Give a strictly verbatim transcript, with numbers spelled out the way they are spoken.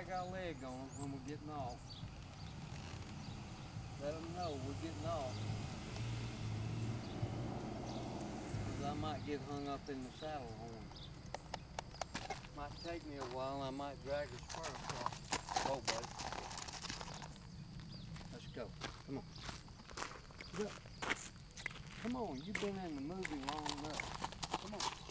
drag our leg on them when we're getting off. Let them know we're getting off. Because I might get hung up in the saddle horn. Might take me a while, I might drag the spur across. Oh, buddy. Let's go. Come on. Go. Come on, you've been in the movie long enough. Come on.